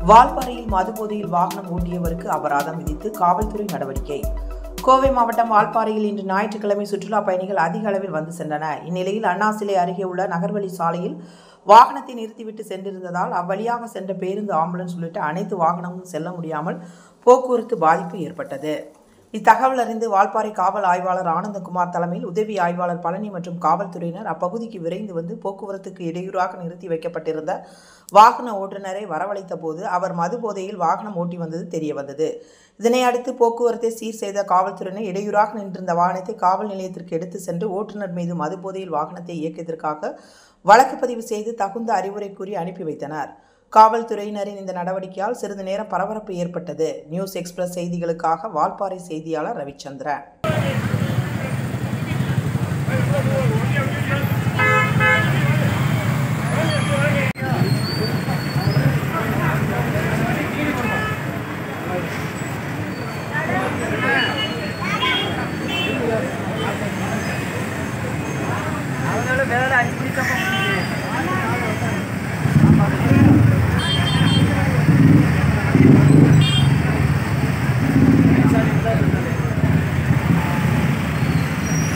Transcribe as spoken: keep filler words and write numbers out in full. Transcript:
வால்பாறையில் மதுபோதையில் வாகனம் ஓட்டியவருக்கு அபராதம் விதித்து காவல்துறை நடவடிக்கை. கோவை மாவட்டம் வால்பாறையில் இன்று ஞாயிற்றுக்கிழமை சுற்றுலா பயணிகள் அதிக அளவில் வந்து சென்றனர். இந்நிலையில் அண்ணா சிலை அருகே உள்ள நகர்வழி சாலையில் வாகனத்தை நிறுத்திவிட்டு சென்றிருந்ததால் அவ்வழியாக சென்ற பேருந்து, ஆம்புலன்ஸ் உள்ளிட்ட அனைத்து வாகனங்களும் செல்ல முடியாமல் போக்குவரத்து பாதிப்பு ஏற்பட்டது. இத்தகவல் அறிந்து வால்பாறை காவல் ஆய்வாளர் ஆனந்தகுமார் தலைமையில் உதவி ஆய்வாளர் பழனி மற்றும் காவல்துறையினர் அப்பகுதிக்கு விரைந்து வந்து போக்குவரத்துக்கு இடையூறாக நிறுத்தி வைக்கப்பட்டிருந்த வாகன ஓட்டுநரை வரவழைத்த போது அவர் மது போதையில் வாகனம் ஓட்டி வந்தது தெரியவந்தது. இதனை அடுத்து போக்குவரத்தை சீர் செய்த காவல்துறையினர் இடையூறாக நின்றிருந்த வாகனத்தை காவல் நிலையத்திற்கு எடுத்து சென்று ஓட்டுநர் மீது மது போதையில் வாகனத்தை இயக்கியதற்காக வழக்கு பதிவு செய்து தகுந்த அறிவுரை கூறி அனுப்பி வைத்தனர். காவல்துறையினரின் இந்த நடவடிக்கையால் சிறிது நேரம் பரபரப்பு ஏற்பட்டது. நியூஸ் எக்ஸ்பிரஸ் செய்திகளுக்காக வால்பாறை செய்தியாளர் ரவிச்சந்திரன். Thank you.